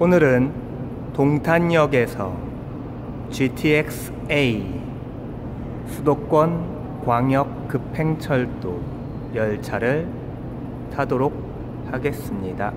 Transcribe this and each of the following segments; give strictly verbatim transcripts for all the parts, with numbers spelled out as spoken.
오늘은 동탄역에서 지티엑스 에이 수도권 광역 급행철도 열차를 타도록 하겠습니다.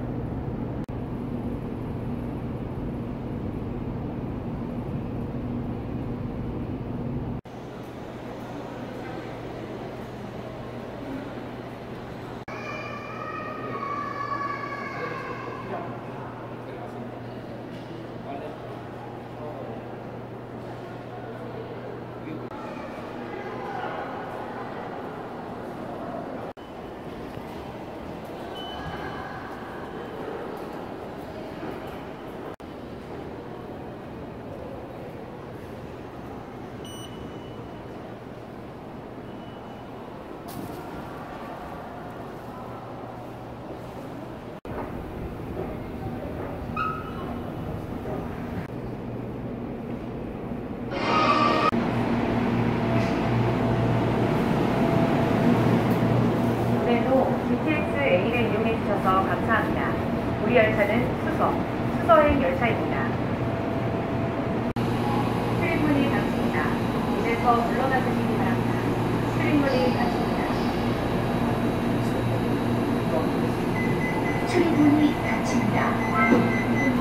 지티엑스 에이를 이용해 주셔서 감사합니다. 우리 열차는 수서, 수서행 열차입니다. 출입문이 닫힙니다. 이제서 물러나 주시기 바랍니다. 출입문이 닫힙니다. 출입문이 닫힙니다.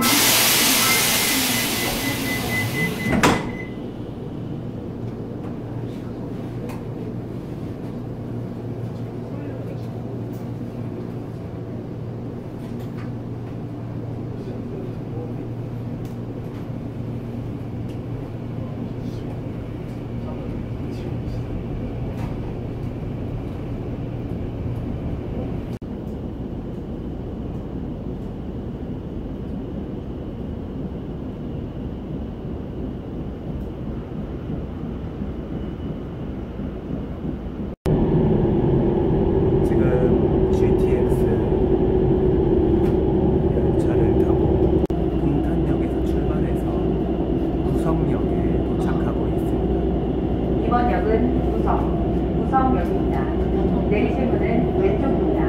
이번 역은 우성, 우성역입니다. 내리실 문은 왼쪽입니다.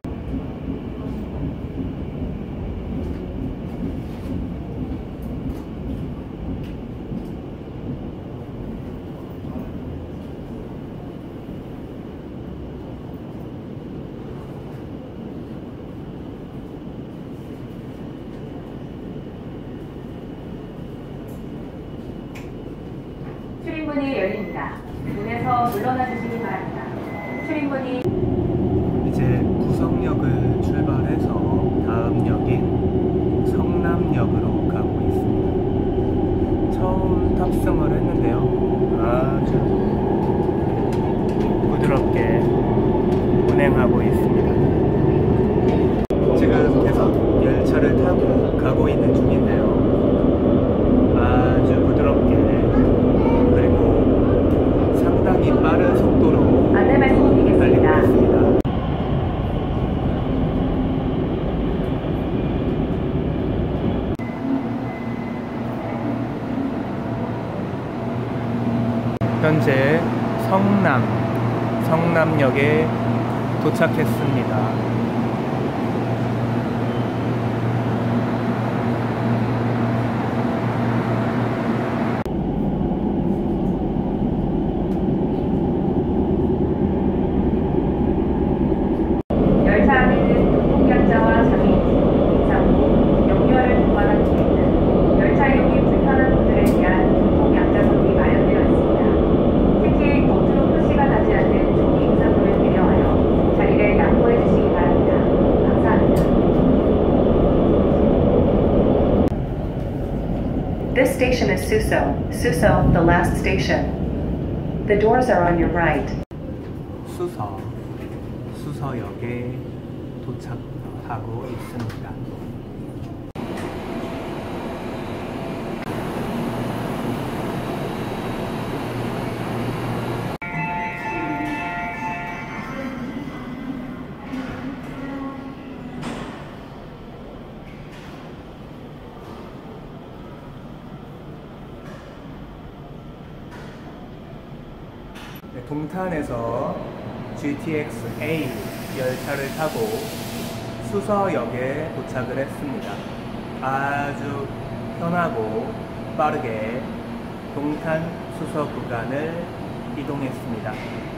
출입문이 열립니다. 문에서 물러나 주시기 바랍니다. 출입문이 이제 구성역을 출발해서 다음 역인 성남역으로 가고 있습니다. 처음 탑승을 했는데요, 아주 부드럽게 운행하고 있습니다. 지금 계속 열차를 타고 가고 있는 중인데요, 아주 부드럽게 그리고 상당히 빠른 속도로 안내 말씀드리겠습니다. 현재 성남, 성남역에 도착했습니다. 열차 안에는 교통약자와 장애인, 임산부, 영유아를 동반한 중에는 열차 이용이 불편한 분들에 대한 교통약자석이 마련되어 있습니다. 특히 겉으로 표시가 나지 않는 종이 임산부를 배려하여 자리를 양보해 주시기 바랍니다. 감사합니다. This station is Suso. Suso, the last station. The doors are on your right. 수서, 수서역에 도착하고 있습니다. 네, 동탄에서 지티엑스 에이 열차를 타고 수서역에 도착을 했습니다. 아주 편하고 빠르게 동탄 수서 구간을 이동했습니다.